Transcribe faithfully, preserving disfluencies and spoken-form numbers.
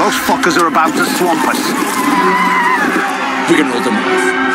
Those fuckers are about to swamp us. We can hold them off.